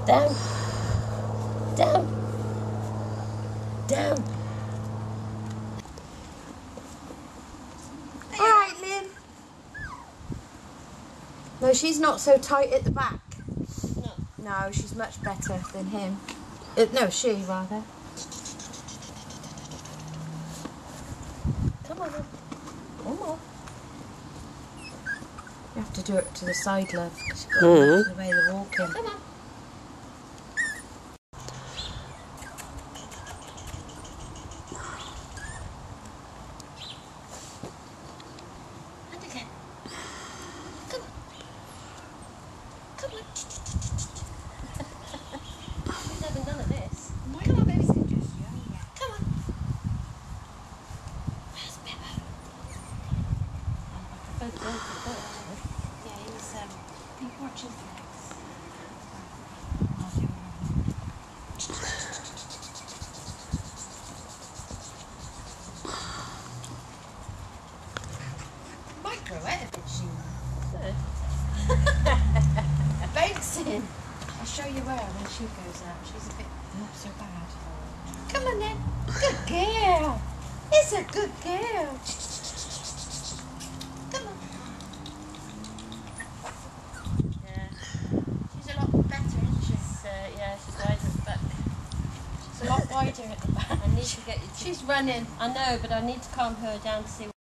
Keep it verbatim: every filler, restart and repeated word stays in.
Down. Down. Down. All right, Lynn. No, she's not so tight at the back. No. No, she's much better than him. Uh, no, she, rather. Come on, then. One more. You have to do it to the side, love, because you've got to Mm. look the way they're walking. Come on. And again. Come on. Come on. Who's having none of this? Come on, baby. Come on. Where's Pippa? I prefer the dog to the dog. Yeah, he's um, he's watching Flex. Might grow out a bit soon. Bouncing. I'll show you where when she goes out. She's a bit not so bad. Come on then. Good girl. It's a good girl. Come on. Yeah. She's a lot better, isn't she? She's, uh, yeah, she's wider at the back. She's a lot wider at the back. I need to get you to... She's running. I know, but I need to calm her down to see